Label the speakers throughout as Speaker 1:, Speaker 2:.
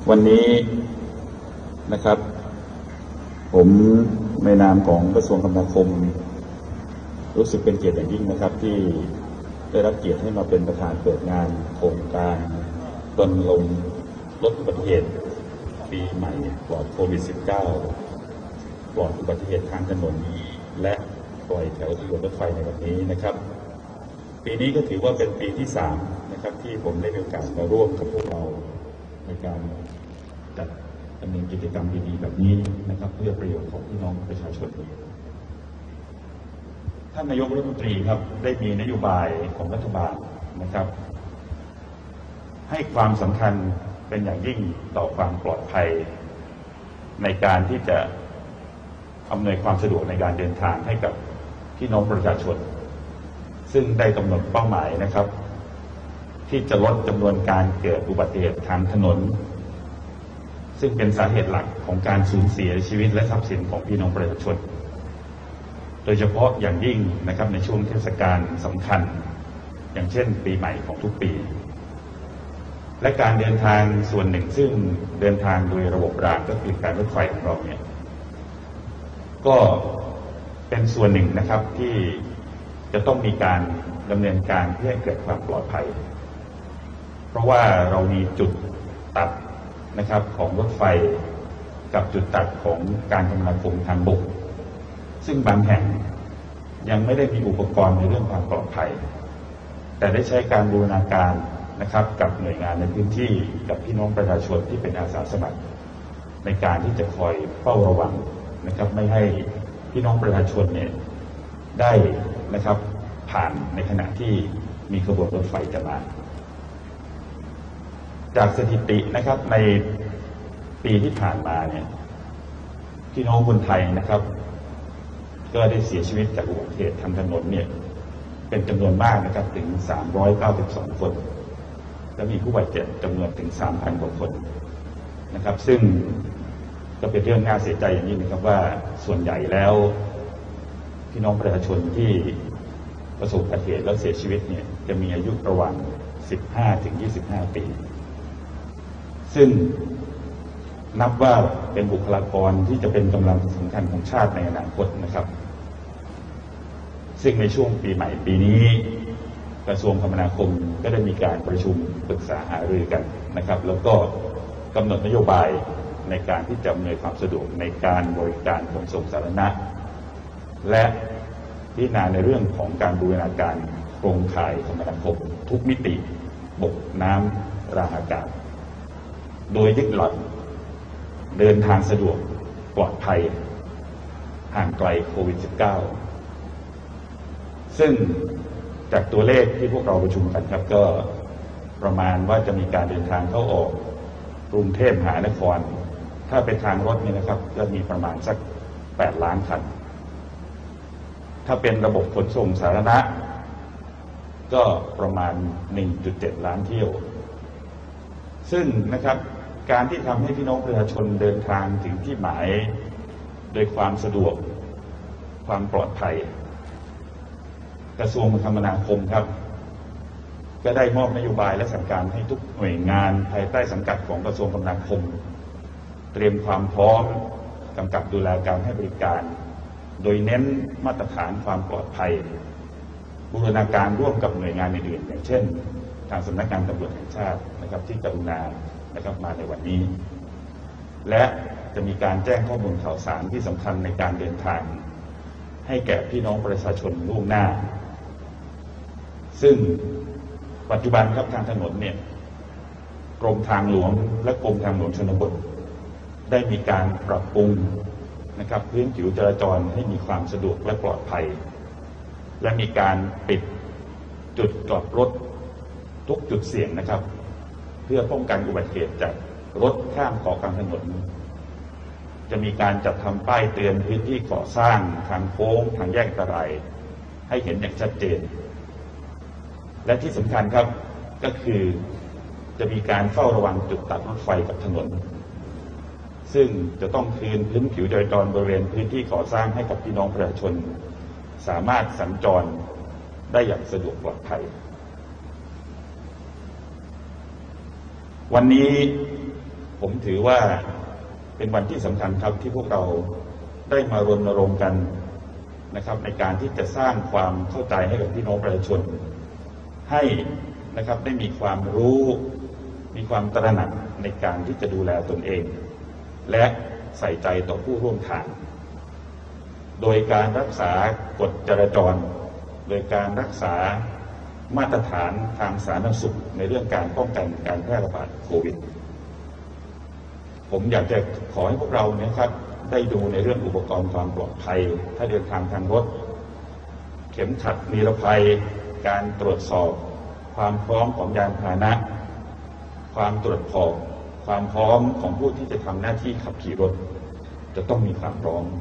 Speaker 1: วันนี้นะครับผมในนามของกระทรวงคมนาคมรู้สึกเป็นเกียรติอย่างยิ่งนะครับที่ได้รับเกียรติให้มาเป็นประธานเปิดงานโครงการรณรงค์ลดอุบัติเหตุปีใหม่ปลอดโควิด -19 ปลอดอุบัติเหตุทางถนนและปล่อยแถวขบวนรถไฟในวันนี้นะครับปีนี้ก็ถือว่าเป็นปีที่3นะครับที่ผมได้มีโอกาสมาร่วมกับพวกเราในการจัดดำเนินกิจกรรมดีๆแบบนี้นะครับเพื่อประโยชน์ของพี่น้องประชาชนท่านนายกรัฐมนตรีครับได้มีนโยบายของรัฐบาลนะครับให้ความสำคัญเป็นอย่างยิ่งต่อความปลอดภัยในการที่จะอำนวยความสะดวกในการเดินทางให้กับพี่น้องประชาชนซึ่งได้กำหนดเป้าหมายนะครับที่จะลดจำนวนการเกิดอุบัติเหตุทางถนนซึ่งเป็นสาเหตุหลักของการสูญเสียชีวิตและทรัพย์สินของพี่น้องประชาชนโดยเฉพาะอย่างยิ่งนะครับในช่วงเทศกาลสำคัญอย่างเช่นปีใหม่ของทุกปีและการเดินทางส่วนหนึ่งซึ่งเดินทางโดยระบบรางก็คือการรถไฟของเราเนี่ยก็เป็นส่วนหนึ่งนะครับที่จะต้องมีการดำเนินการเพื่อให้เกิดความปลอดภัยเพราะว่าเรามีจุดตัดนะครับของรถไฟกับจุดตัดของการคมนาคมทางบกซึ่งบางแห่งยังไม่ได้มีอุปกรณ์ในเรื่องความปลอดภัยแต่ได้ใช้การบูรณาการนะครับกับหน่วยงานในพื้นที่กับพี่น้องประชาชนที่เป็นอาสาสมัครในการที่จะคอยเฝ้าระวังนะครับไม่ให้พี่น้องประชาชนเนี่ยได้นะครับผ่านในขณะที่มีขบวนรถไฟจะมาจากสถิตินะครับในปีที่ผ่านมาเนี่ยพี่น้องคนไทยนะครับก็ได้เสียชีวิตจากอุบัติเหตุทางถนนเนี่ยเป็นจำนวนมากนะครับถึง392คนและมีผู้บาดเจ็บจำนวนถึง 3,000 กว่าคนนะครับซึ่งก็เป็นเรื่องน่าเสียใจอย่างยิ่งนะครับว่าส่วนใหญ่แล้วพี่น้องประชาชนที่ประสบอุบัติเหตุแล้วเสียชีวิตเนี่ยจะมีอายุระหว่าง15 ถึง 25 ปีซึ่งนับว่าเป็นบุคลากรที่จะเป็นกำลังสำคัญของชาติในอนาคตนะครับซึ่งในช่วงปีใหม่ปีนี้กระทรวงคมนาคมก็ได้มีการประชุมปรึกษาหารือกันนะครับแล้วก็กำหนดนโยบายในการที่จะอำนวยความสะดวกในการบริการขนส่งสาธารณะและพิจารณาในเรื่องของการบูรณาการโครงข่ายคมนาคมทุกมิติบกน้ำรางอากาศโดยยึดหลักเดินทางสะดวกปลอดภัยห่างไกลโควิด -19 ซึ่งจากตัวเลขที่พวกเราประชุมกันครับก็ประมาณว่าจะมีการเดินทางเข้าออกกรุงเทพมหานครถ้าเป็นทางรถนี่นะครับก็มีประมาณสัก8 ล้านคันถ้าเป็นระบบขนส่งสาธารณะก็ประมาณ 1.7 ล้านเที่ยวซึ่งนะครับการที่ทำให้พี่น้องประชาชนเดินทางถึงที่หมายโดยความสะดวกความปลอดภัยกระทรวงคมนาคมครับก็ได้มอบนโยบายและสั่งการให้ทุกหน่วยงานภายใต้สังกัดของกระทรวงคมนาคมเตรียมความพร้อมกำกับดูแลการให้บริการโดยเน้นมาตรฐานความปลอดภัยบูรณาการร่วมกับหน่วยงานอื่นๆอย่างเช่นทางสำนักงานตำรวจแห่งชาตินะครับที่กรุณานะครับมาในวันนี้และจะมีการแจ้งข้อมูลข่าวสารที่สำคัญในการเดินทางให้แก่พี่น้องประชาชนล่วงหน้าซึ่งปัจจุบันครับทางถนนเนี่ยกรมทางหลวงและกรมทางหลวงชนบทได้มีการปรับปรุงนะครับพื้นผิวจราจรให้มีความสะดวกและปลอดภัยและมีการปิดจุดจอดรถทุกจุดเสี่ยงนะครับเพื่อป้องกันอุบัติเหตุจากรถข้ามเกาะกลางถนนจะมีการจัดทำป้ายเตือนพื้นที่ก่อสร้างทางโค้งทางแยกอันตรายให้เห็นอย่างชัดเจนและที่สำคัญครับก็คือจะมีการเฝ้าระวังจุดตัดรถไฟกับถนนซึ่งจะต้องคืนพื้นผิวจราจรบริเวณพื้นที่ก่อสร้างให้กับพี่น้องประชาชนสามารถสัญจรได้อย่างสะดวกปลอดภัยวันนี้ผผมถือว่าเป็นวันที่สำคัญครับที่พวกเราได้มารณรงค์กันนะครับในการที่จะสร้างความเข้าใจให้กับพี่น้องประชาชนให้นะครับได้มีความรู้มีความตระหนักในการที่จะดูแลตนเอง และใส่ใจต่อผู้ร่วมทางโดยการรักษากฎจราจรโดยการรักษามาตรฐานทางสาธารณสุขในเรื่องการป้องกันการแพร่ระบาดโควิดผมอยากจะขอให้พวกเราเนี่ยครับได้ดูในเรื่องอุปกรณ์ความปลอดภัยถ้าเดินทางทางรถเข็มขัดนิรภัยการตรวจสอบความพร้อมของยานพาหนะความตรวจสอบความพร้อมของผู้ที่จะทำหน้าที่ขับขี่รถจะต้องมีความพร้อม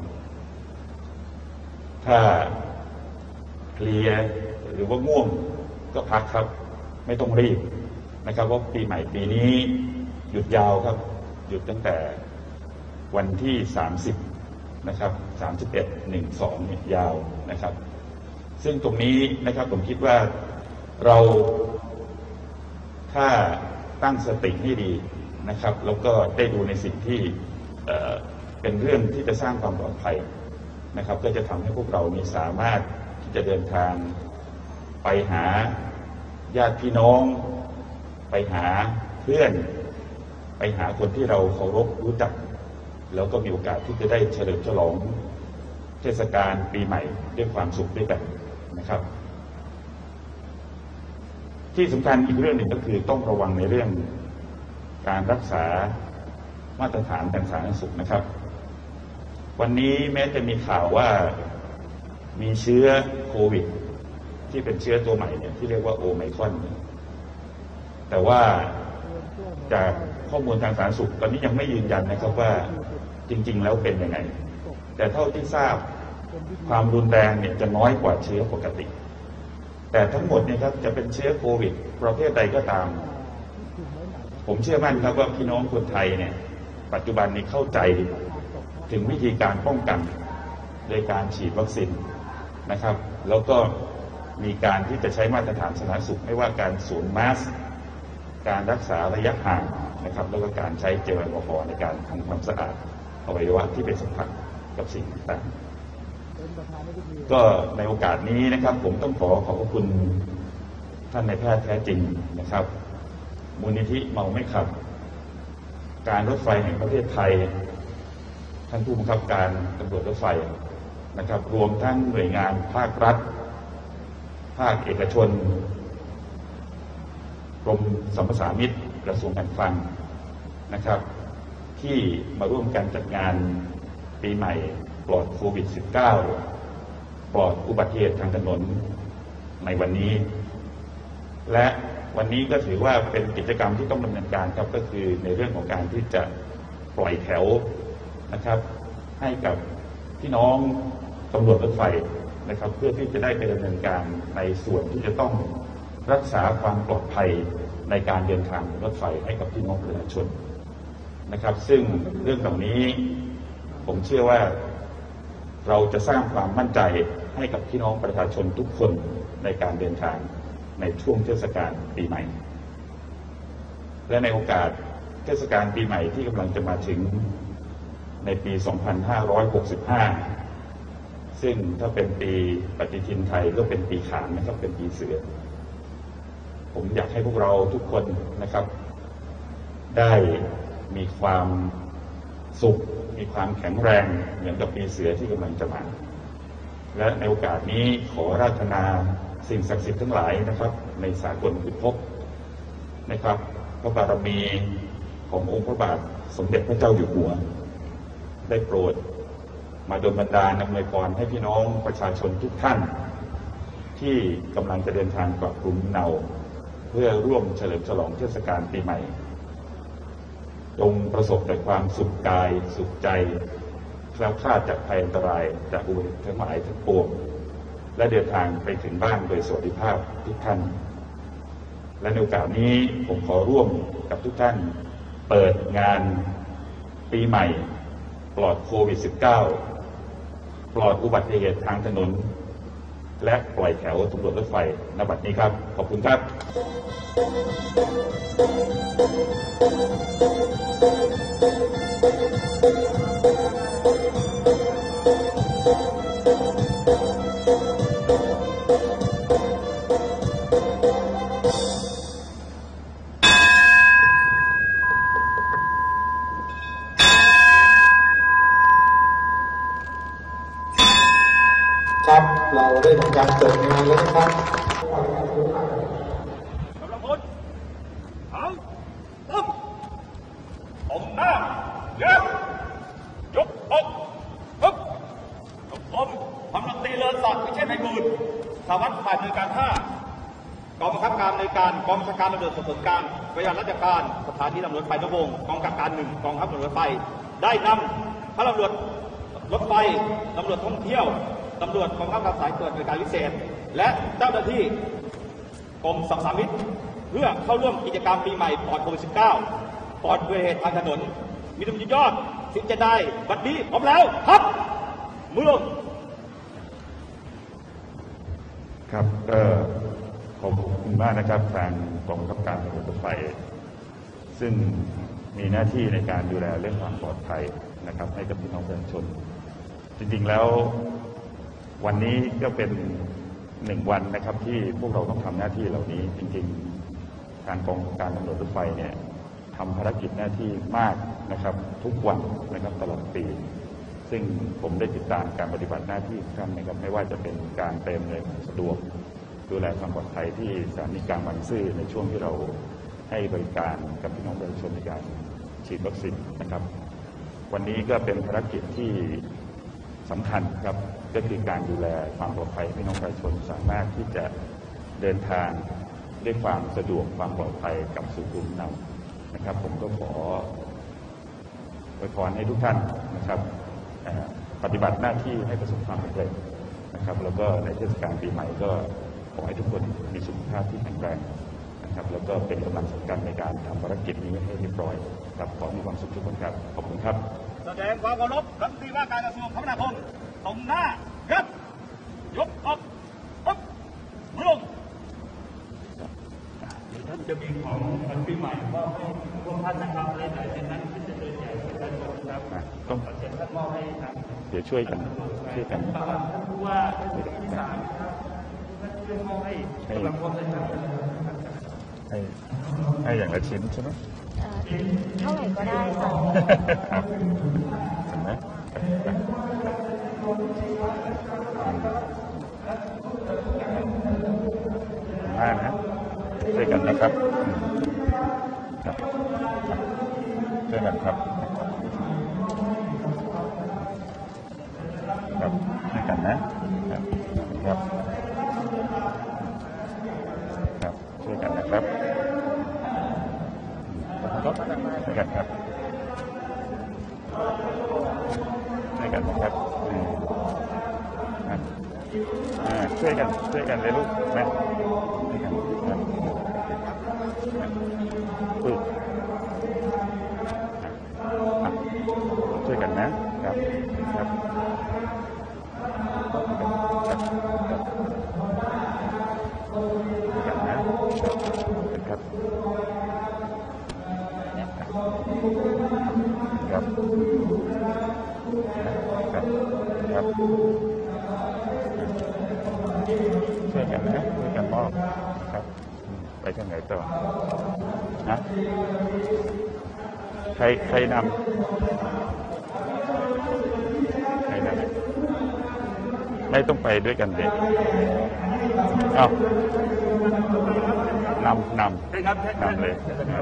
Speaker 1: ถ้าเพลียหรือว่าง่วงก็พักครับไม่ต้องรีบนะครับเพราะปีใหม่ปีนี้หยุดยาวครับหยุดตั้งแต่วันที่30นะครับ31 1 2เนี่ยยาวนะครับซึ่งตรงนี้นะครับผมคิดว่าเราถ้าตั้งสติให้ดีนะครับแล้วก็ได้ดูในสิ่งที่เป็นเรื่องที่จะสร้างความปลอดภัยนะครับก็จะทำให้พวกเรานี้สามารถที่จะเดินทางไปหาญาติพี่น้องไปหาเพื่อนไปหาคนที่เราเคารพรู้จักแล้วก็มีโอกาสที่จะได้เฉลิมฉลองเทศกาลปีใหม่ด้วยความสุขด้วยกันนะครับที่สำคัญอีกเรื่องหนึ่งก็คือต้องระวังในเรื่องการรักษามาตรฐานทางสาธารณสุขนะครับวันนี้แม้จะมีข่าวว่ามีเชื้อโควิดที่เป็นเชื้อตัวใหม่เนี่ยที่เรียกว่าโอไมครอนแต่ว่าจากข้อมูลทางสาธารณสุขตอนนี้ยังไม่ยืนยันนะครับว่าจริงๆแล้วเป็นยังไงแต่เท่าที่ทราบความรุนแรงเนี่ยจะน้อยกว่าเชื้อปกติแต่ทั้งหมดเนี่ยครับจะเป็นเชื้อโควิดประเภทใดก็ตามผมเชื่อมั่นครับว่าพี่น้องคนไทยเนี่ยปัจจุบันนี้เข้าใจถึงวิธีการป้องกันโดยการฉีดวัคซีนนะครับแล้วก็มีการที่จะใช้มาตรฐานสาธารณสุขไม่ว่าการสวมมาสก์การรักษาระยะห่างนะครับแล้วก็การใช้เจลแอลกอฮอล์ในการทำความสะอาดอวัยวะที่เป็นสัมผัสกับสิ่งต่างๆก็ในโอกาสนี้นะครับผมต้องขอบพระคุณท่านนายแพทย์แท้จริงนะครับมูลนิธิเมาไม่ขับการรถไฟแห่งประเทศไทยท่านผู้บังคับการตำรวจรถไฟนะครับรวมทั้งหน่วยงานภาครัฐภาคเอกชนกรมสรรพสามิตกระทรวงการคลังนะครับที่มาร่วมกันจัดงานปีใหม่ปลอดโควิด -19 ปลอดอุบัติเหตุทางถนนในวันนี้และวันนี้ก็ถือว่าเป็นกิจกรรมที่ต้องดำเนินการครับก็คือในเรื่องของการที่จะปล่อยแถวนะครับให้กับพี่น้องตำรวจรถไฟนะครับเพื่อที่จะได้ไปดำเนินการในส่วนที่จะต้องรักษาความปลอดภัยในการเดินทางรถไฟให้กับพี่น้องประชาชนนะครับซึ่งเรื่องเหล่านี้ผมเชื่อว่าเราจะสร้างความมั่นใจให้กับพี่น้องประชาชนทุกคนในการเดินทางในช่วงเทศกาลปีใหม่และในโอกาสเทศกาลปีใหม่ที่กำลังจะมาถึงในปี 2565 ซึ่งถ้าเป็นปีปฏิทินไทยก็เป็นปีขานนะครับเป็นปีเสือผมอยากให้พวกเราทุกคนนะครับได้มีความสุขมีความแข็งแรงเหมือนกับปีเสือที่กำลังจะมาและในโอกาสนี้ขอราธนาสิ่งศักดิ์สิทธิ์ทั้งหลายนะครับในสากลพิภพนะครับพระบารมีขององค์พระบาทสมเด็จพระเจ้าอยู่หัวได้โปรดมาดลบันดาลอำนวยพรให้พี่น้องประชาชนทุกท่านที่กำลังจะเดินทางกลับภูมิลำเนาเพื่อร่วมเฉลิมฉลองเทศกาลปีใหม่จงประสบแต่ความสุขกายสุขใจแคล้วคลาดจากภัยอันตรายจากอุบัติเหตุทั้งหลายทั้งปวงและเดินทางไปถึงบ้านโดยสวัสดิภาพทุกท่านและในโอกาสนี้ผมขอร่วมกับทุกท่านเปิดงานปีใหม่ปลอดโควิด -19 ปลอดอุบัติเหตุทางถนนและปล่อยแถวตำรวจรถไฟณบัดนี้ครับขอบคุณครับ
Speaker 2: ครับเราได้ทำการเปิดงานแล้วนะครับ
Speaker 3: กำลังพลเอาปุ๊บผมหน้าเย็ยกอกปุ๊บผมกำลังตีเรือสัตว์ไม่ใช่ไพบูลย์สารวัตรฝ่ายบริการ5กองบังคับการในการกองบัญชาการตำรวจสอบสวนกลางบริหารราชการสถานีตำรวจไฟนวงศ์กองกำกับการ1กองทัพตำรวจรถไฟได้นำพระตำรวจรถไฟตำรวจท่องเที่ยวตำรวจกองทัพการสายตรวจบริการพิเศษและเจ้าหน้าที่กรมสรรพสามิตเพื่อเข้าร่วมกิจกรรมปีใหม่ปลอดโควิด -19 ปลอดอุบัติเหตุทางถนนมีทุนยอดสิ่งจะได้บัดนี้พร้อมแล้วครับมือลง
Speaker 1: ครับก็ขอบคุณมากนะครับทางกองบังคับการตำรวจรถไฟซึ่งมีหน้าที่ในการดูแลเรื่องความปลอดภัยนะครับให้กับพี่น้องประชาชนจริงๆแล้ววันนี้ก็เป็น1 วันนะครับที่พวกเราต้องทำหน้าที่เหล่านี้จริงๆการกองการตำรวจรถไฟเนี่ยทำภารกิจหน้าที่มากนะครับทุกวันนะครับตลอดปีซึ่งผมได้ติดตามการปฏิบัติหน้าที่ของท่านนะครับไม่ว่าจะเป็นการเติมเงินสะดวกดูแลความปลอดภัยที่สถานีกลางบางซื่อในช่วงที่เราให้บริการกับพี่น้องประชาชนในการฉีดวัคซีนนะครับวันนี้ก็เป็นภารกิจที่สำคัญครับก็คือการดูแลความปลอดภัยพี่น้องประชาชนสามารถที่จะเดินทางด้วยความสะดวกความปลอดภัยกับสู่ภูมิลำเนานะครับผมก็ขออวยพรให้ทุกท่านนะครับปฏิบัติหน้าที่ให้ประสบความสำเร็จนะครับแล้วก็ในเทศกาลปีใหม่ก็ขอให้ทุกคนมีสุขภาพที่แข็งแรงนะครับแล้วก็เป็นกำลังสำคัญในการทำภารกิจนี้ให้เรียบร้อยครับขอมีความสุขทุกคนครับขอบคุณครับ
Speaker 3: แสดงความเคารพรัฐมนตรีว่าการกระทรวงคมนาคมตรงหน้าครับยกออกปุ๊บลงท่านจะมีของปีใหม่ว่าให้พวกท่านนะครับอะไรไหนในนั้นที่จะเดินแจกประชาชนครับ
Speaker 1: ต้อง
Speaker 3: เชิญท่านมอบให้ครับ
Speaker 1: เดี๋ยวช่วยกัน
Speaker 3: ท่านผู้ว่าที่3ครับท่านช่วยมอบให้กำลังพลเลยครับ
Speaker 1: ให้อย่างละชิ้นใช่ไหม
Speaker 4: เท่าไหร่ก็ได้ค่ะ
Speaker 1: เห็นไหมมากนะช่วยกันนะครับครับช่วยกันครับครับช่วยกันนะครับครับครับช่วยกันนะครับช่วยกันครับช่วยกันนะครับช่วยกันเลยลูกนะช่วยกันครับช่วยกันนะครับครับช่วยกันนะครับครับครับช่วยกันช่วยกันมอบครับไปทางไหนต่อนะใครนำไม่ต้องไปด้วยกันเลยอ้าวนำเลย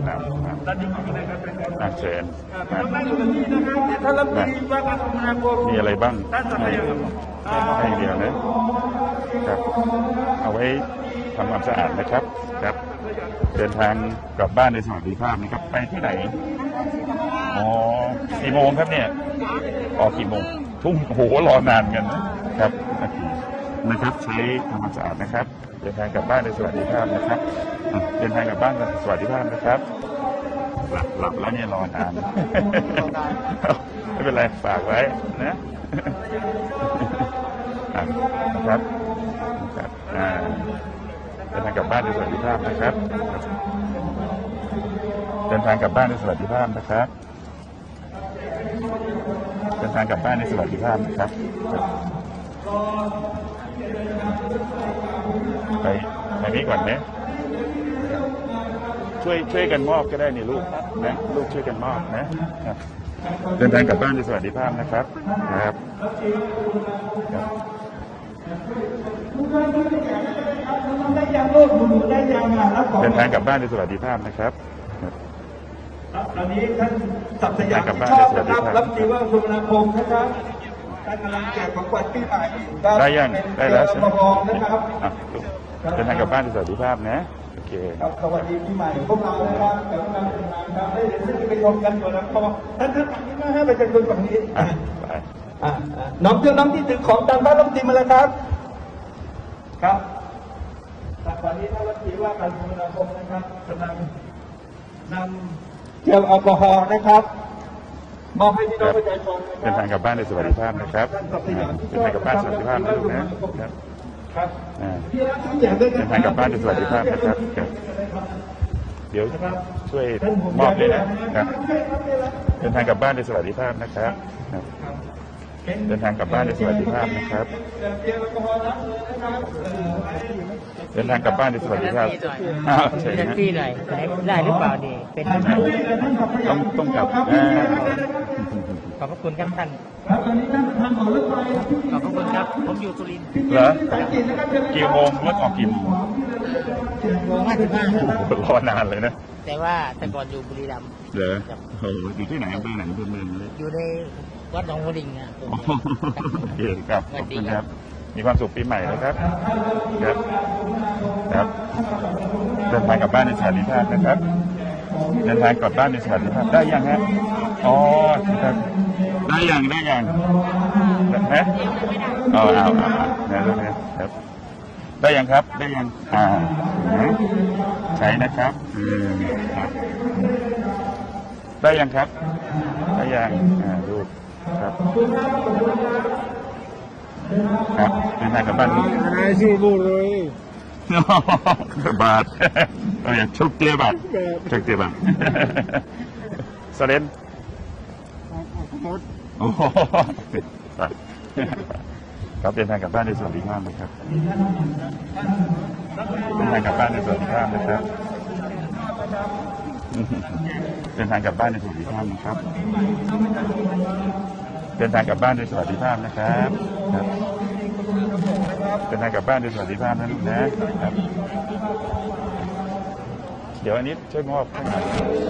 Speaker 1: นำเชิญ
Speaker 3: ท่านรัฐมนตรีว่าการคมนาคม
Speaker 1: มีอะไรบ้างให้เดียวนะครับเอาไว้ทำความสะอาดนะครับครับเดินทางกลับบ้านในสวัสดิภาพนะครับไปที่ไหนกี่โมงครับเนี่ยกี่โมงทุ่มโหรอนานกันนะครับนะครับใช้ทำความสะอาดนะครับเดินทางกลับบ้านในสวัสดิภาพนะครับเดินทางกลับบ้านในสวัสดิภาพนะครับหลับแล้วเนี่ยรอนานไม่เป็นไรฝากไว้นะครับเดินทางกลับบ้านในสวัสดิภาพนะครับเดินทางกลับบ้านในสวัสดิภาพนะครับเดินทางกลับบ้านในสวัสดิภาพนะครับไปนี้ก่อนไหมช่วยกันมอบก็ได้นี่ลูกนะลูกช่วยกันมอบนะเดินทางกลับบ้านในสวัสดิภาพนะครับครับเดินทางกลับบ้านในสวัสดิภาพนะครับ
Speaker 2: ตอนนี้ท่านศักดิ์สยามที่ชอบนะครับรัฐมนตรีว่าคมนาคมนะครับท่านกำลังแจกของขวัญปีใหม่
Speaker 1: ได้ยังได้แล้วใช่ไหม
Speaker 2: นะครับ
Speaker 1: เดินทางกลับบ้านในสวัสดิภาพนะโอเค
Speaker 2: ครับสวัสดีปีใหม่พวกเรานะครับกำลังทำงานครับได้เดี๋ยวจะไปชมกันก่อนนะพอท่านฝั่งนี้นะฮะไปจัดคนฝั่งนี้
Speaker 1: ไป
Speaker 2: น้องที่ถือของตามบ้านรัฐมนตรีมาแล้วครับครับวันนี้ท่านรัฐมนตรีว่าการคมนาคมนะครับกำลังนำเจลแอลกอฮอล์นะครับมอบให้พี่น้องประชาชน
Speaker 1: เดินทางกลับบ้านในสวัสดิภาพนะครับเดินทางกลับบ้านสวัสดิภาพนะลูกนะครับเดินทางกลับบ้านในสวัสดิภาพนะครับเดี๋ยวช่วยมอบเลยนะครับเดินทางกลับบ้านในสวัสดิภาพนะครับเดินทางกลับบ้านในสวัสดิภาพนะครับเดินทางกลับบ้านในสวัสดิภาพ
Speaker 5: เชิญพี่หน่อยได้หรือเปล่าดีเป็น
Speaker 1: ต้องกลับ
Speaker 5: ขอบพระคุณครับท่านขอบพระคุณครับผมอยู่สุรินทร์
Speaker 1: เหรอกี่โมงรถออกกี่โมง
Speaker 5: 55
Speaker 1: รอนานเลยนะ
Speaker 5: แต่ว่าแต่ก่อนอยู่บุรีรัมย์
Speaker 1: เหรอโอ้อยู่ที่ไหนอำเภอไหนอำเภอเมืองเลย
Speaker 5: อยู่ในวัดหนองบัวลิงอ่ะ
Speaker 1: โอเคครับขอบคุณครับมีความสุขปีใหม่นะครับครับเดินทางกลับบ้านในสวัสดิภาพนะครับเดินทางกลับบ้านในสวัสดิภาพได้ยังฮะอ๋อครับได้ยังนะเอานะครับได้ยังครับได้ยังใช้นะครับได้ยังครับได้ยังรูปครับเดินทางกลับบ้าน
Speaker 2: อะไรชื่อบูเลย
Speaker 1: บาทเราอยากชุบเตี้ยบาทชุบเตี้ยบาทสเลนโอ้โหครับเดินทางกลับบ้านในสวัสดิภาพนะครับเดินทางกลับบ้านในสวัสดิภาพนะครับเดินทางกลับบ้านในสวัสดิภาพนะครับเดินทางกลับบ้านในสวัสดิภาพนะครับเดินทางกลับบ้านในสวัสดิภาพนะลูกนะครับเดี๋ยวอันนี้ช่วยมอบให้หน่อย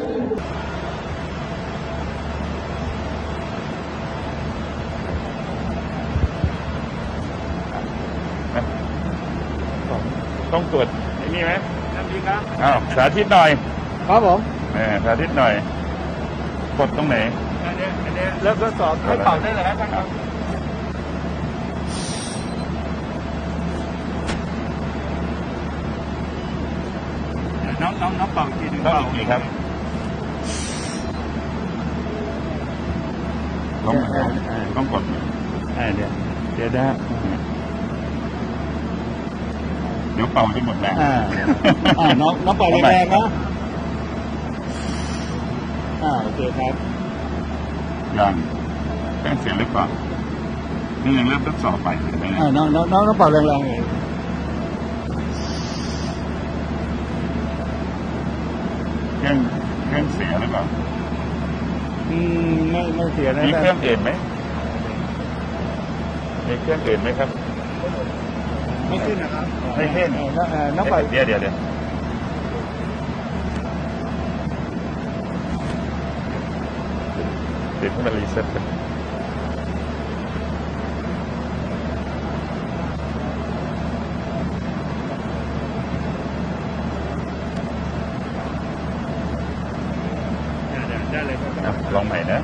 Speaker 1: ต้องตรวจนี่ไหมอ้าวสาธิตหน่อย
Speaker 2: ครับผม
Speaker 1: สาธิตหน่อยกดตรงไหน
Speaker 2: อันนี้แล้วก็สอบให้เป่าได้เลยครับน้องเป่าทีนึง
Speaker 1: เป่าอีกครับต้องกดเนี่ยเดี๋ยวได้เดี๋ยวเป่าจะหมดแรง
Speaker 2: น้องเป่าแรงนะโอเคครับ
Speaker 1: ยังแป้งเสียงหรือเปล่านี่ยังเริ่มทดสอบไปเห็นไหม
Speaker 2: น้องเป่าแรงเลย
Speaker 1: เครื่องเสียหรือเปล่า
Speaker 2: ไม่เสียนะ
Speaker 1: มีเครื่องอื่นไหมมีเครื่องอื่นไหมครับ
Speaker 2: ไม่ขึ้นนะครับ
Speaker 1: ไม่ขึ้น
Speaker 2: น้องเป่า
Speaker 1: เดี๋ยวให้มันรีเซ็ตกัน
Speaker 2: ได้เลยครับ
Speaker 1: ลองใหม่นะ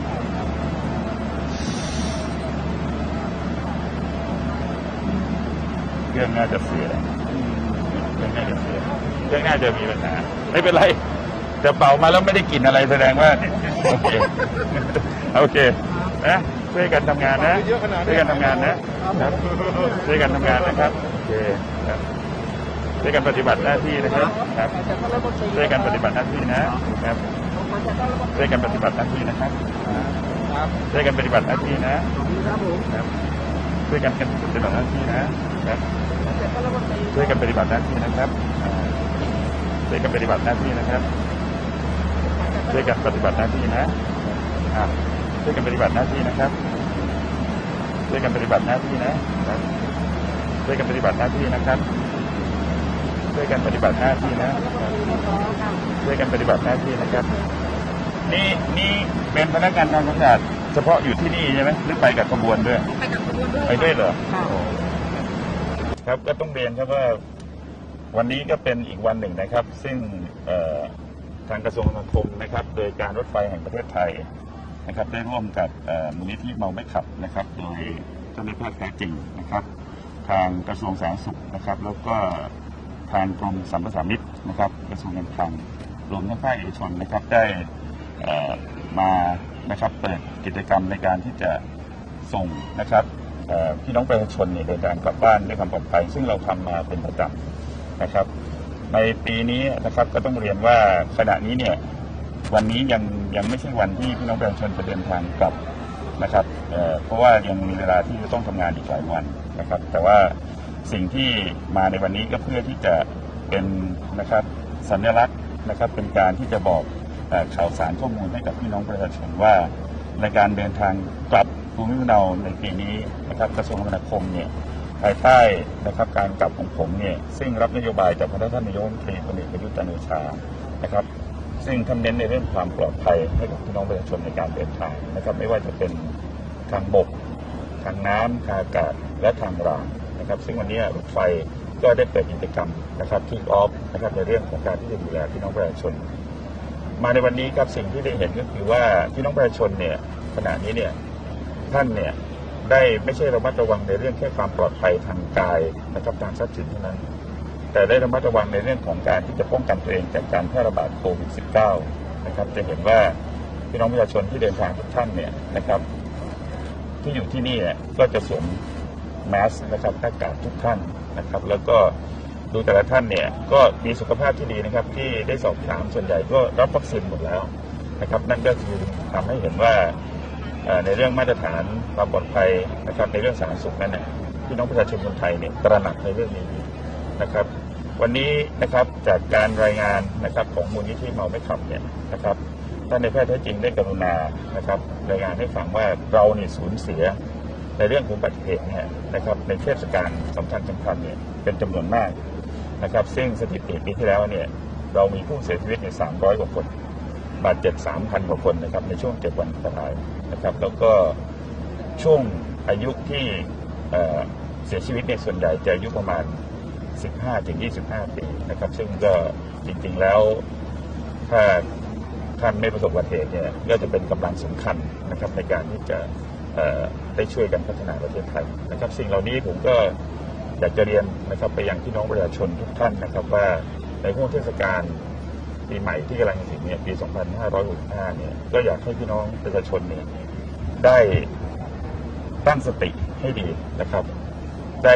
Speaker 1: เครื่องน่าจะเสียเครื่องน่าจะมีปัญหาไม่เป็นไรแต่เป่ามาแล้วไม่ได้กลิ่นอะไรแสดงว่าโอเคนะช่วยกันทำงานนะช่วยกันทำงานนะครับช่วยกันทำงานนะครับโอเคครับช่วยกันปฏิบัติหน้าที่นะครับครับช่วยกันปฏิบัติหน้าที่นะครับช่วยกันปฏิบัติหน้าที่นะครับช่วยกันปฏิบัติหน้าที่นะครับช่วยกันปฏิบัติหน้าที่นะครับช่วยกันปฏิบัติหน้าที่นะครับช่วยกันปฏิบัติหน้าที่นะครับช่วยกันปฏิบัติหน้าที่นะช่วยกันปฏิบัติหน้าที่นะครับช่วยกันปฏิบัติหน้าที่นะครับช่วยกันปฏิบัติหน้าที่นะครับช่วยกันปฏิบัติหน้าที่นะช่วยกันปฏิบัติหน้าที่นะครับนี่เป็นพนักงานทางความสะอาดเฉพาะอยู่ที่นี่ใช่ไหมหรือไปกับขบวนด้วยไปด้วยเหรอครับก็ต้องเรียนครับว่าวันนี้ก็เป็นอีกวันหนึ่งนะครับซึ่งทางกระทรวงคมนาคมนะครับโดยการรถไฟแห่งประเทศไทยนะครับได้ร่วมกับมูลนิธิเมาไม่ขับนะครับโดยเจ้าหน้าที่แพทย์แท้จริงนะครับทางกระทรวงสาธารณสุขนะครับแล้วก็ทางกรมสรรพสามิตนะครับกระทรวงการคลังรวมทั้งภาคเอกชนนะครับได้มานะครับเปิดกิจกรรมในการที่จะส่งนะครับพี่น้องประชาชนเดินทางกลับบ้านด้วยความปลอดภัยซึ่งเราทำมาเป็นประจำนะครับในปีนี้นะครับก็ต้องเรียนว่าขณะนี้เนี่ยวันนี้ยังไม่ใช่วันที่พี่น้องประชาชนจะเดินทางกลับนะครับเพราะว่ายังมีเวลาที่จะต้องทำงานอีกหลายวันนะครับแต่ว่าสิ่งที่มาในวันนี้ก็เพื่อที่จะเป็นนะครับสัญลักษณ์นะครับเป็นการที่จะบอกข่าวสารข้อมูลให้กับพี่น้องประชาชนว่าในการเดินทางกลับภูมิลำเนาในปีนี้นะครับกระทรวงคมนาคมเนี่ยภายใต้นะครับการกลับของผมเนี่ยซึ่งรับนโยบายจากพระท่านนายกรัฐมนตรีพลเอกประยุทธ์จันทร์โอชานะครับซึ่งท่านเน้นในเรื่องความปลอดภัยให้กับพี่น้องประชาชนในการเดินทางนะครับไม่ว่าจะเป็นทางบกทางน้ำทางอากาศและทางรางนะครับซึ่งวันนี้รถไฟก็ได้เปิดกิจกรรมนะครับที่ออฟนะครับในเรื่องของการที่จะดูแลพี่น้องประชาชนมาในวันนี้ครับสิ่งที่ได้เห็นก็คือว่าพี่น้องประชาชนเนี่ยขณะนี้เนี่ยท่านเนี่ยได้ไม่ใช่ระมัดระวังในเรื่องแค่ความปลอดภัยทางกายนะครับทางทรัพย์สินเท่านั้นแต่ได้ระมัดระวังในเรื่องของการที่จะป้องกันตัวเองจากการแพร่ระบาดโควิด -19 นะครับจะเห็นว่าพี่น้องประชาชนที่เดินทางทุกท่านเนี่ยนะครับที่อยู่ที่นี่ก็จะสวมแมสนะครับหน้ากากทุกท่านนะครับแล้วก็ดูแต่ละท่านเนี่ยก็มีสุขภาพที่ดีนะครับที่ได้สอบถามส่วนใหญ่ก็รับวัคซีนหมดแล้วนะครับนั่นก็คือทำให้เห็นว่าในเรื่องมาตรฐานความปลอดภัยนะครับในเรื่องสาธารณสุขนั้นเนี่ยพี่น้องประชาชนคนไทยเนี่ยตระหนักในเรื่องนี้นะครับวันนี้นะครับจากการรายงานนะครับของมูลนิธิเมาไม่ขับเนี่ยนะครับท่านนายแพทย์แท้จริงได้กรุณานะครับรายงานให้ฟังว่าเราเนี่ยสูญเสียในเรื่องของอุบัติเหตุเนี่ยนะครับในเทศกาลสำคัญเนี่ยเป็นจำนวนมากนะครับซึ่งสถิติปีที่แล้วเนี่ยเรามีผู้เสียชีวิตใน300 กว่าคนบาดเจ็บ 3,000 กว่าคนนะครับในช่วง7 วันอันตรายนะครับแล้วก็ช่วงอายุที่เสียชีวิตในส่วนใหญ่จะอายุประมาณ 15-25 ปีนะครับซึ่งก็จริงๆแล้วถ้าท่านไม่ประสบอุบัติเหตุเนี่ยก็จะเป็นกำลังสำคัญนะครับในการที่จะได้ช่วยกันพัฒนาประเทศไทยนะครับสิ่งเหล่านี้ผมก็อยากจะเรียนนะครับไปยังพี่น้องประชาชนทุกท่านนะครับว่าในช่วงเทศกาลปีใหม่ที่กำลังจะถึงเนี่ยปี 2565 เนี่ยก็อยากให้พี่น้องประชาชนเนี่ยได้ตั้งสติให้ดีนะครับได้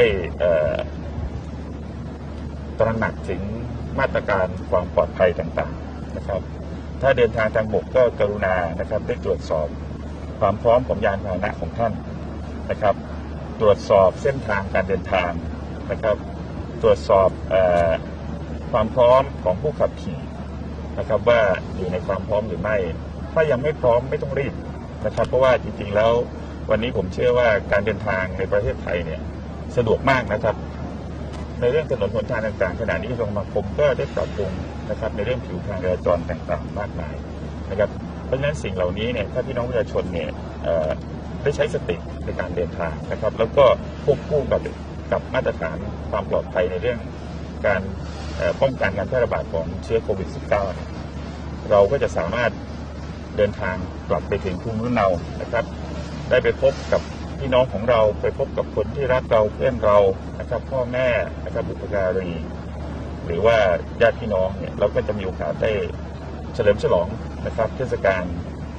Speaker 1: ตระหนักถึงมาตรการความปลอดภัยต่างๆนะครับถ้าเดินทางทางบกก็กรุณานะครับได้ตรวจสอบความพร้อมของยานพาหนะของท่านนะครับตรวจสอบเส้นทางการเดินทางนะครับตรวจสอบความพร้อมของผู้ขับขี่นะครับว่าอยู่ในความพร้อมหรือไม่ถ้ายังไม่พร้อมไม่ต้องรีบนะครับเพราะว่าจริงๆแล้ววันนี้ผมเชื่อว่าการเดินทางในประเทศไทยเนี่ยสะดวกมากนะครับในเรื่องถนนหนทางต่างๆขณะนี้กระทรวงคมนาคมก็ได้ปรับปรุงนะครับในเรื่องผิวทางจราจรต่างๆมากมายนะครับเพราะฉะนั้นสิ่งเหล่านี้เนี่ยถ้าพี่น้องประชาชนเนี่ยได้ใช้สติในการเดินทางนะครับแล้วก็ควบคู่กับมาตรฐานความปลอดภัยในเรื่องการป้องกันการแพร่ระบาดของเชื้อโควิด -19 เราก็จะสามารถเดินทางกลับไปถึงภูมิลำเนานะครับได้ไปพบกับพี่น้องของเราไปพบกับคนที่รักเราเพื่อนเรานะครับพ่อแม่นะครับบุพการีหรือว่าญาติพี่น้องเนี่ยเราก็จะมีโอกาสได้เฉลิมฉลองนะครับเทศกาล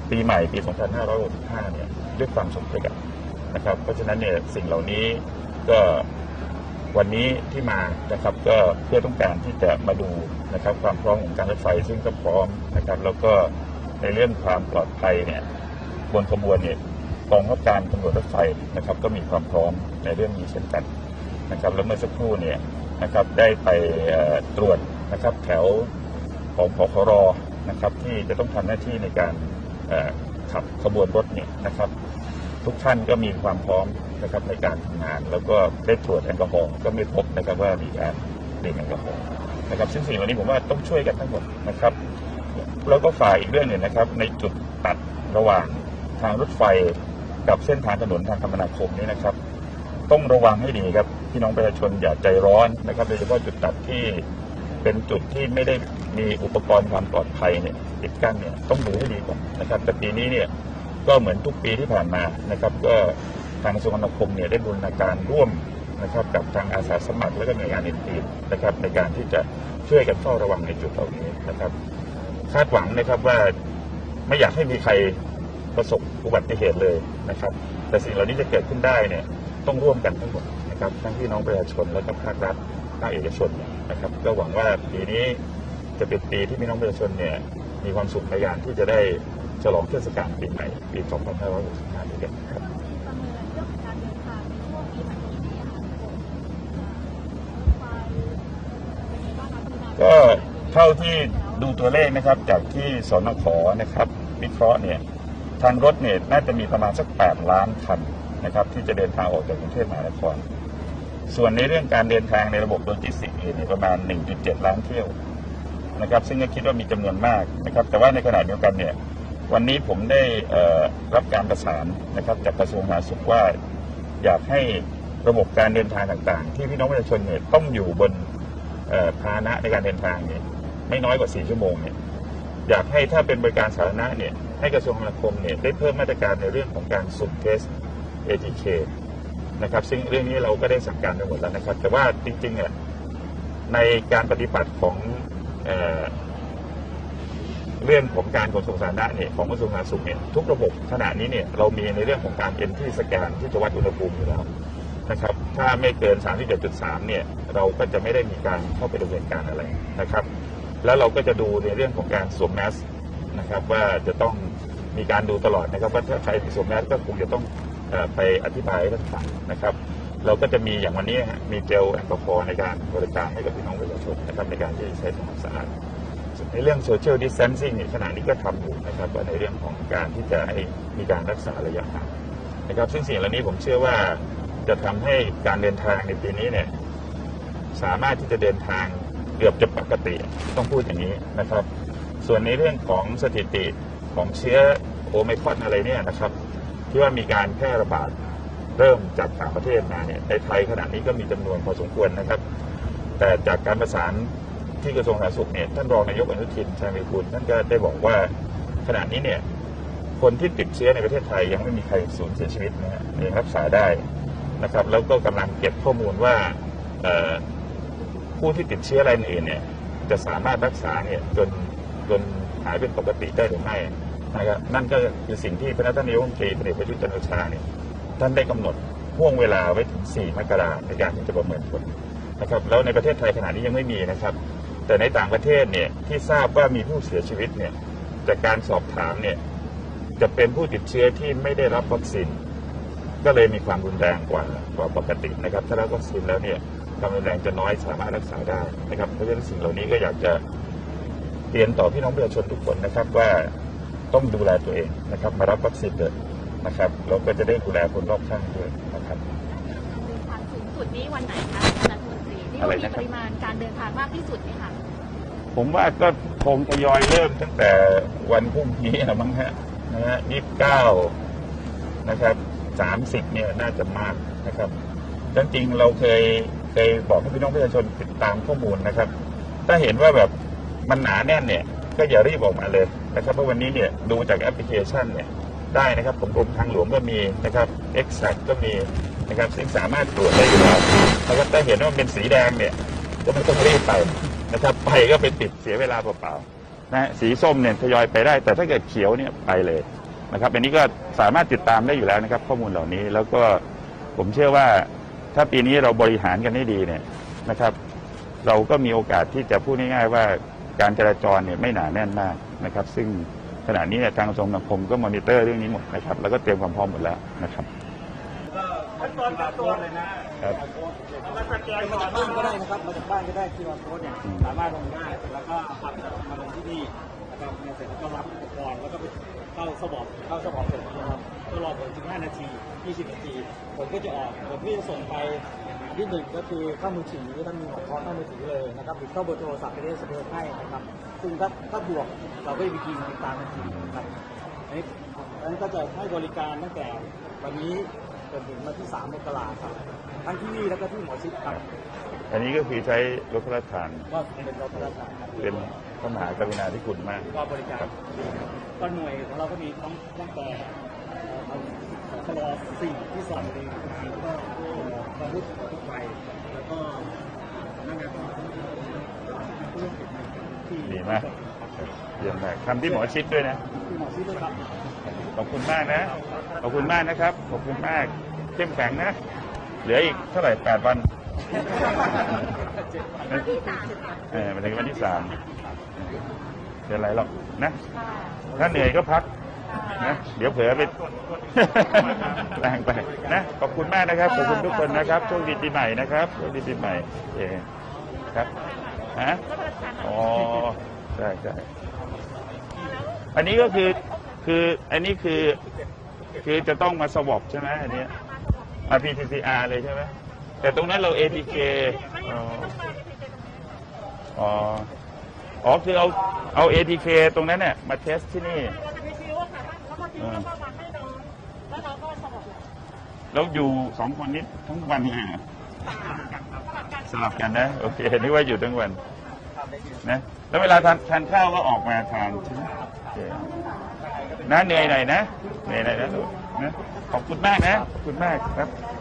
Speaker 1: ปีใหม่ปี 2565 เนี่ยด้วยความสุขด้วยกันนะครับเพราะฉะนั้นเนี่ยสิ่งเหล่านี้ก็วันนี้ที่มานะครับก็เพื่อต้องการที่จะมาดูนะครับความพร้อมของการรถไฟซึ่งก็พร้อมนะครับแล้วก็ในเรื่องความปลอดภัยเนี่ยบนขบวนเนี่ยกองบังคับการตำรวจรถไฟนะครับก็มีความพร้อมในเรื่องนี้เช่นกันนะครับแล้วเมื่อสักครู่เนี่ยนะครับได้ไปตรวจนะครับแถวของผขร.นะครับที่จะต้องทำหน้าที่ในการขับขบวนรถเนี่ยนะครับทุกท่านก็มีความพร้อมนะครับในการทำงานแล้วก็ได้ตรวจแอลกอฮอล์ก็ไม่พบนะครับว่ามีการดื่มแอลกอฮอล์นะครับซึ่งสิ่งเหล่านี้ผมว่าต้องช่วยกันทั้งหมดนะครับแล้วก็ฝ่ายอีกเรื่องหนึ่งนะครับในจุดตัดระหว่างทางรถไฟกับเส้นทางถนนทางคมนาคมนี้นะครับต้องระวังให้ดีครับพี่น้องประชาชนอย่าใจร้อนนะครับโดยเฉพาะจุดตัดที่เป็นจุดที่ไม่ได้มีอุปกรณ์ความปลอดภัยเนี่ยติดกั้นเนี่ยต้องดูให้ดีก่อนนะครับแต่ปีนี้เนี่ยก็เหมือนทุกปีที่ผ่านมานะครับก็ทางกระทรวงคมนาคมเนี่ยได้บูรณาการร่วมนะครับกับทางอาสาสมัครและก็หน่วยงานอื่นๆนะครับในการที่จะช่วยกันเฝ้าระวังในจุดเหล่านี้นะครับคาดหวังนะครับว่าไม่อยากให้มีใครประสบอุบัติเหตุเลยนะครับแต่สิ่งเหล่านี้จะเกิดขึ้นได้เนี่ยต้องร่วมกันทั้งหมดนะครับทั้งพี่น้องประชาชนและก็ภาครัฐภาคเอกชนนะครับก็หวังว่าปีนี้จะเป็นปีที่พี่น้องประชาชนเนี่ยมีความสุขในการที่จะได้ฉลองเทศกาลปีใหม่ปี 2565 นี้กันครับก็เท่าที่ดูตัวเลขนะครับจากที่สนข.นะครับวิเคราะห์เนี่ยทางรถเนี่ยน่าจะมีประมาณสัก8 ล้านคันนะครับที่จะเดินทางออกจากกรุงเทพมหานครส่วนในเรื่องการเดินทางในระบบโลจิสติกส์เนี่ยประมาณ 1.7 ล้านเที่ยวนะครับซึ่งก็คิดว่ามีจำนวนมากนะครับแต่ว่าในขณะเดียวกันเนี่ยวันนี้ผมได้รับการประสานนะครับจากกระทรวงสาธารณสุขว่าอยากให้ระบบการเดินทางต่างๆที่พี่น้องประชาชนเนี่ยต้องอยู่บนพาหนะในการเดินทางเนี่ยไม่น้อยกว่า4 ชั่วโมงเนี่ยอยากให้ถ้าเป็นบริการสาธารณะเนี่ยให้กระทรวงคมนาคมเนี่ยได้เพิ่มมาตรการในเรื่องของการสุ่มเทส ATK นะครับซึ่งเรื่องนี้เราก็ได้สั่งการไปหมดแล้วนะครับแต่ว่าจริงๆเนี่ยในการปฏิบัติของเรื่องของการขนส่งสาธารณะเนี่ยของกระทรวงสาธารณสุขเนี่ยทุกระบบขณะนี้เนี่ยเรามีในเรื่องของการentryสแกนที่จะวัดอุณหภูมิอยู่แล้วนะครับถ้าไม่เกิน 37.3 เนี่ยเราก็จะไม่ได้มีการเข้าไปดำเนินการอะไรนะครับแล้วเราก็จะดูในเรื่องของการสวมแมสนะครับว่าจะต้องมีการดูตลอดนะครับว่าถ้าใครสวมแมสก็คงจะต้องไปอธิบายให้ท่านฟังนะครับเราก็จะมีอย่างวันนี้มีเจลแอลกอฮอล์ในการบริการให้กับพี่น้องประชาชนนะครับในการที่จะใช้ทำความสะอาดในเรื่อง social distancing ขณะนี้ก็ทำอยู่นะครับในเรื่องของการที่จะให้มีการรักษาระยะห่างนะครับซึ่งสิ่งเหล่านี้ผมเชื่อว่าจะทำให้การเดินทางในปีนี้เนี่ยสามารถที่จะเดินทางเกือบจะปกติต้องพูดอย่างนี้นะครับส่วนในเรื่องของสถิติของเชื้อโอไมครอนอะไรเนี่ยนะครับที่ว่ามีการแพร่ระบาดเริ่มจากต่างประเทศมาเนี่ยในไทยขณะนี้ก็มีจำนวนพอสมควรนะครับแต่จากการประสานที่กระทรวงสาธารณสุขเนี่ยท่านรองนายกอนุทินชาญวีรกูลท่านก็ได้บอกว่าขณะนี้เนี่ยคนที่ติดเชื้อในประเทศไทยยังไม่มีใครสูญเสียชีวิตนะฮะยังรักษาได้นะครับแล้วก็กำลังเก็บข้อมูลว่าผู้ที่ติดเชื้อรายอื่นเนี่ยจะสามารถรักษาเนี่ยจนหายเป็นปกติได้หรือไม่นะครับนั่นก็คือสิ่งที่พระท่านนายกรัฐมนตรีพลเอกประยุทธ์จันทร์โอชาเนี่ยท่านได้กำหนดห่วงเวลาไว้ถึง 4 มกราคมในการที่จะประเมินผลนะครับแล้วในประเทศไทยขณะนี้ยังไม่มีนะครับแต่ในต่างประเทศเนี่ยที่ทราบว่ามีผู้เสียชีวิตเนี่ยจากการสอบถามเนี่ยจะเป็นผู้ติดเชื้อที่ไม่ได้รับวัคซีนก็เลยมีความรุนแรงกว่าปกตินะครับถ้ารับวัคซีนแล้วเนี่ยความรุนแรงจะน้อยสามารถรักษาได้นะครับเพราะฉะนั้นสิ่งเหล่านี้ก็อยากจะเรียนต่อพี่น้องประชาชนทุกคนนะครับว่าต้องดูแลตัวเองนะครับมารับวัคซีนเถอะนะครับแล้วก็จะได้ดูแลคนรอบข้างด้วยนะครับ
Speaker 4: เดินทางสูงสุดนี้วันไหนคะรัฐมนตรีที่มีปริมาณการเดินทางมากที่สุดไหมคะ
Speaker 1: ผมว่าก็คงทยอยเริ่มตั้งแต่วันพรุ่งนี้นะมั้งฮะ29นะครับ30เนี่ยน่าจะมากนะครับจริงๆเราเคยบอกให้พี่น้องประชาชนติดตามข้อมูลนะครับถ้าเห็นว่าแบบมันหนาแน่นเนี่ยก็อย่ารีบออกมาเลยนะครับเพราะวันนี้เนี่ยดูจากแอปพลิเคชันเนี่ยได้นะครับของกรมทางหลวงก็มีนะครับ Exact ก็มีนะครับซึ่งสามารถตรวจได้อยู่แล้วนะครับถ้าเห็นว่าเป็นสีแดงเนี่ยก็ไม่ต้องรีบไปนะครับไปก็ไปติดเสียเวลาเปล่าๆนะสีส้มเนี่ยทยอยไปได้แต่ถ้าเกิดเขียวเนี่ยไปเลยนะครับอันนี้ก็สามารถติดตามได้อยู่แล้วนะครับข้อมูลเหล่านี้แล้วก็ผมเชื่อว่าถ้าปีนี้เราบริหารกันได้ดีเนี่ยนะครับเราก็มีโอกาสที่จะพูดง่ายๆว่าการจราจรเนี่ยไม่หนาแน่นมากนะครับซึ่งขณะนี้เนี่ยทางกระทรวงสังคมก็มอนิเตอร์เรื่องนี้หมดนะครับแล้วก็เตรียมความพร้อมหมดแล้วนะครับ
Speaker 2: ขั้นตอนการตรวจเลยนะครับ มาจากบ้านก็ได้นะครับมาจากบ้านก็ได้ที่ว่าโค้ดเนี่ยสามารถลงได้แล้วก็ขับมาลงที่นี่นะครับเสร็จแล้วก็รับอุปกรณ์แล้วก็ไปเข้าสอบเสร็จนะครับก็รอผล15 นาที 20 นาทีผลก็จะออกผลที่จะส่งไปที่หนึ่งก็คือเข้ามือถือท่านมีหัวข้อเข้ามือถือเลยนะครับหรือเข้าเบอร์โทรศัพท์ไปได้สะดวกให้นะครับซึ่งถ้าบวกเราก็จะมีทีมติดตามทันทีนะครับอันนี้ก็จะให้บริการตั้งแต่วันนี้จนถึงวันที่3 มกราคมครับทั้งที่นี่แล้วก็ที่หมอชิดครับ
Speaker 1: อันนี้ก็คือใช้รถพระราชทาน
Speaker 2: ก็เป็นรถพระราชทานครับ
Speaker 1: เป็นพระมหากรุณาธิคุณมาก
Speaker 2: ก็บริการก็หน่วยของเราก็มีตั้งแต่ตลอด4ที่2ปีแล้วก็อาวุธทุกไฟแล้วก็สำนักงานผู้ร่วมกิจกรรมที่
Speaker 1: ดีมากเยี่ยมมากทำที่หมอชิดด้วยนะ
Speaker 2: ที่หมอชิดด้วยครับ
Speaker 1: ขอบคุณมากนะขอบคุณมากนะครับขอบคุณมากเข้มแข็งนะเหลืออีกเท่าไหร่8 วัน
Speaker 4: วันที่3
Speaker 1: มาถึงวันที่3เป็นไรหรอกนะถ้าเหนื่อยก็พักนะเดี๋ยวเผลอไป แรงไปนะขอบคุณมากนะครับขอบคุณทุกคนนะครับโชคดีปีใหม่นะครับโชคดีปีใหม่ครับฮะอ๋อใช่ใช่อันนี้ก็คืออันนี้คือจะต้องมาสวอปใช่ไหมอันนี้PCR เลยใช่ไหมแต่ตรงนั้นเรา ATK อ๋อคือเอา ATK ตรงนั้นเนี่ยมาเทสที่นี่แล้วอยู่2 คนนี้ทั้งวันเลยเหรอสลับกันนะโอเคนึกว่าอยู่ทั้งวันนะแล้วเวลาทานข้าวก็ออกมาทานใช่ไหมนะเหนื่อยหน่อยนะเหนื่อยหน่อยนะลูกนะขอบคุณมากนะขอบคุณมากครับ